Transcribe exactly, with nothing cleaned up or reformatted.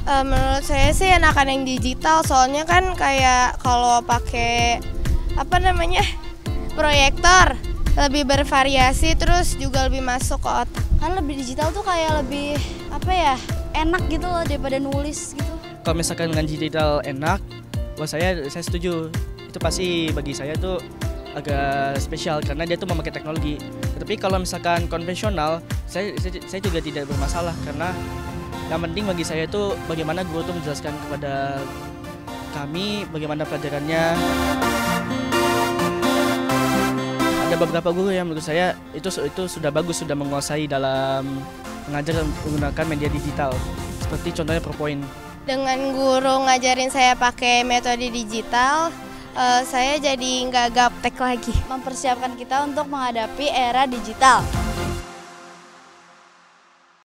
Uh, menurut saya sih enakan yang digital, soalnya kan kayak kalau pakai apa namanya proyektor lebih bervariasi, terus juga lebih masuk ke otak. Kan lebih digital tuh kayak lebih apa ya, enak gitu loh daripada nulis gitu. Kalau misalkan dengan digital enak, buat saya saya setuju. Itu pasti bagi saya tuh agak spesial karena dia tuh memakai teknologi. Tapi kalau misalkan konvensional, saya, saya saya juga tidak bermasalah karena yang penting bagi saya itu bagaimana guru tuh menjelaskan kepada kami bagaimana pelajarannya. Ada beberapa guru yang menurut saya itu itu sudah bagus, sudah menguasai dalam mengajar menggunakan media digital. Seperti contohnya PowerPoint. Dengan guru ngajarin saya pakai metode digital, uh, saya jadi nggak gaptek lagi. Mempersiapkan kita untuk menghadapi era digital.